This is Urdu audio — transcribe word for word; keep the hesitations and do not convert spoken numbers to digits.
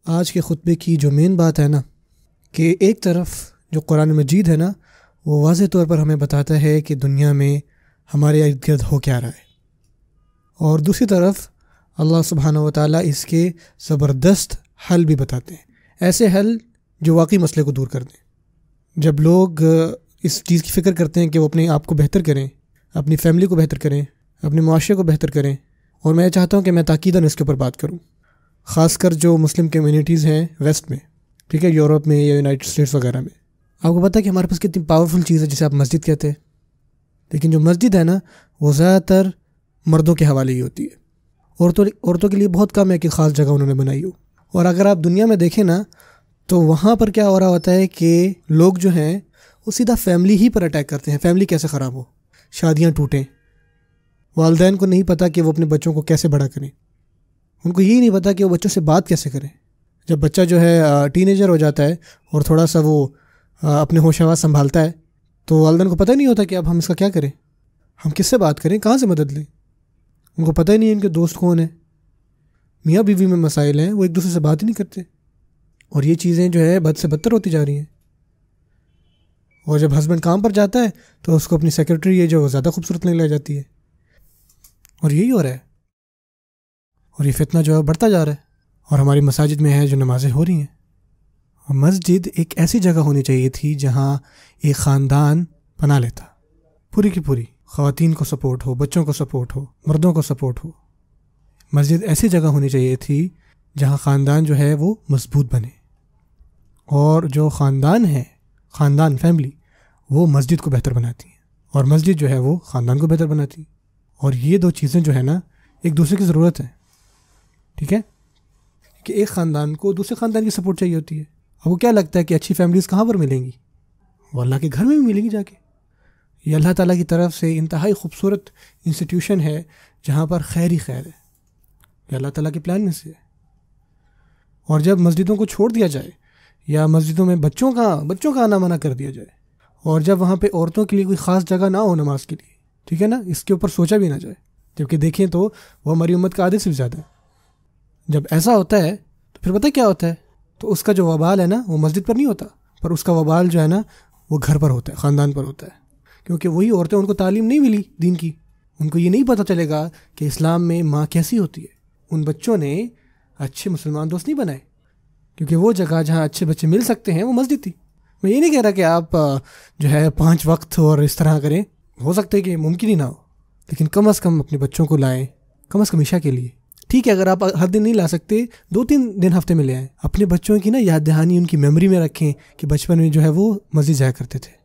آج کے خطبے کی جو مین بات ہے نا کہ ایک طرف جو قرآن مجید ہے نا وہ واضح طور پر ہمیں بتاتا ہے کہ دنیا میں ہمارے ارد گرد ہو کیا رہا ہے، اور دوسری طرف اللہ سبحانہ و تعالیٰ اس کے زبردست حل بھی بتاتے ہیں، ایسے حل جو واقعی مسئلے کو دور کر دیں۔ جب لوگ اس چیز کی فکر کرتے ہیں کہ وہ اپنے آپ کو بہتر کریں، اپنی فیملی کو بہتر کریں، اپنے معاشرے کو بہتر کریں، اور میں چاہتا ہوں کہ میں تاکیداً اس کے اوپر بات کروں، خاص کر جو مسلم کمیونٹیز ہیں ویسٹ میں، ٹھیک ہے، یورپ میں یا یونائٹڈ اسٹیٹس وغیرہ میں۔ آپ کو پتہ ہے کہ ہمارے پاس کتنی پاورفل چیز ہے جسے آپ مسجد کہتے ہیں، لیکن جو مسجد ہے نا وہ زیادہ تر مردوں کے حوالے ہی ہوتی ہے، عورتوں عورتوں کے لیے بہت کم ہے کہ خاص جگہ انہوں نے بنائی ہو۔ اور اگر آپ دنیا میں دیکھیں نا تو وہاں پر کیا ہو رہا ہوتا ہے کہ لوگ جو ہیں وہ سیدھا فیملی ہی پر اٹیک کرتے ہیں، فیملی کیسے خراب ہو، شادیاں ٹوٹیں، والدین کو نہیں پتہ کہ وہ اپنے بچوں کو کیسے بڑا کریں، ان کو یہی نہیں پتہ کہ وہ بچوں سے بات کیسے کریں۔ جب بچہ جو ہے ٹین ایجر ہو جاتا ہے اور تھوڑا سا وہ اپنے ہوش آواز سنبھالتا ہے تو والدین کو پتہ ہی نہیں ہوتا کہ اب ہم اس کا کیا کریں، ہم کس سے بات کریں، کہاں سے مدد لیں۔ ان کو پتہ ہی نہیں ان کے دوست کون ہیں، میاں بیوی میں مسائل ہیں، وہ ایک دوسرے سے بات ہی نہیں کرتے، اور یہ چیزیں جو ہے بد سے بدتر ہوتی جا رہی ہیں۔ اور جب ہسبینڈ کام پر جاتا ہے تو اس کو اپنی سیکرٹری ہے جو وہ زیادہ خوبصورت نہیں لے جاتی ہے، اور یہی ہو رہا ہے، اور یہ فتنہ جو ہے بڑھتا جا رہا ہے۔ اور ہماری مساجد میں ہے جو نمازیں ہو رہی ہیں، اور مسجد ایک ایسی جگہ ہونی چاہیے تھی جہاں ایک خاندان پناہ لیتا، پوری کی پوری، خواتین کو سپورٹ ہو، بچوں کو سپورٹ ہو، مردوں کو سپورٹ ہو۔ مسجد ایسی جگہ ہونی چاہیے تھی جہاں خاندان جو ہے وہ مضبوط بنے، اور جو خاندان ہے، خاندان فیملی، وہ مسجد کو بہتر بناتی ہے، اور مسجد جو ہے وہ خاندان کو بہتر بناتی ہے، اور یہ دو چیزیں جو ہے نا ایک دوسرے کی ضرورت ہے، ٹھیک ہے، کہ ایک خاندان کو دوسرے خاندان کی سپورٹ چاہیے ہوتی ہے۔ اب وہ کیا لگتا ہے کہ اچھی فیملیز کہاں پر ملیں گی؟ وہ اللہ کے گھر میں بھی ملیں گی جا کے۔ یہ اللہ تعالیٰ کی طرف سے انتہائی خوبصورت انسٹیٹیوشن ہے جہاں پر خیر ہی خیر ہے، یہ اللہ تعالیٰ کے پلان میں سے ہے۔ اور جب مسجدوں کو چھوڑ دیا جائے یا مسجدوں میں بچوں کا بچوں کا آنا منع کر دیا جائے، اور جب وہاں پہ عورتوں کے لیے کوئی خاص جگہ نہ ہو نماز کے لیے، ٹھیک ہے نا، اس کے اوپر سوچا بھی نہ جائے، جبکہ دیکھیں تو وہ ہماری امت کا آدھے سے بھی زیادہ ہے۔ جب ایسا ہوتا ہے تو پھر پتہ کیا ہوتا ہے، تو اس کا جو وبال ہے نا وہ مسجد پر نہیں ہوتا، پر اس کا وبال جو ہے نا وہ گھر پر ہوتا ہے، خاندان پر ہوتا ہے، کیونکہ وہی عورتیں، ان کو تعلیم نہیں ملی دین کی، ان کو یہ نہیں پتہ چلے گا کہ اسلام میں ماں کیسی ہوتی ہے۔ ان بچوں نے اچھے مسلمان دوست نہیں بنائے، کیونکہ وہ جگہ جہاں اچھے بچے مل سکتے ہیں وہ مسجد تھی۔ میں یہ نہیں کہہ رہا کہ آپ جو ہے پانچ وقت اور اس طرح کریں، ہو سکتا ہے کہ ممکن ہی نہ ہو، لیکن کم از کم اپنے بچوں کو لائیں، کم از کم عشاء کے لیے۔ ٹھیک ہے اگر آپ ہر دن نہیں لا سکتے، دو تین دن ہفتے میں لے آئیں، اپنے بچوں کی نا یاد دہانی ان کی میموری میں رکھیں کہ بچپن میں جو ہے وہ مسجد جایا کرتے تھے۔